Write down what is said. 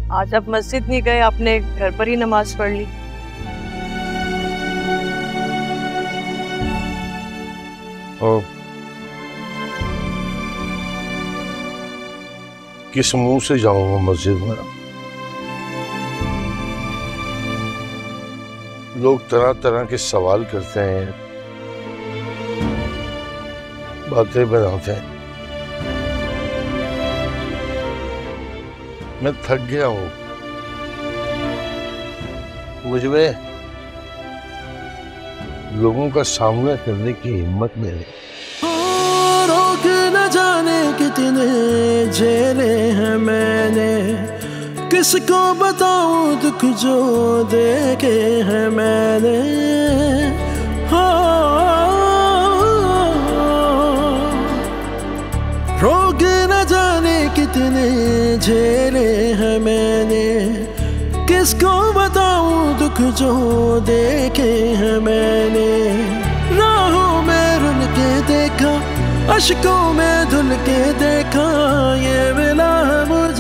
आज आप मस्जिद नहीं गए, आपने घर पर ही नमाज पढ़ ली। और किस मुंह से जाऊंगा मस्जिद में? लोग तरह तरह के सवाल करते हैं, बातें बनाते हैं। मैं थक गया हूं। मुझे लोगों का सामना करने की हिम्मत मिले। रोक न जाने कितने झेले हैं मैंने, किसको बताऊं दुख जो देखे हैं मैंने। रोक न जाने कितने झेले हैं मैंने, किसको बताऊं दुख जो देखे हैं मैंने। राहों में रुल के देखा, अश्कों में धुल के देखा, ये मिला है मुझे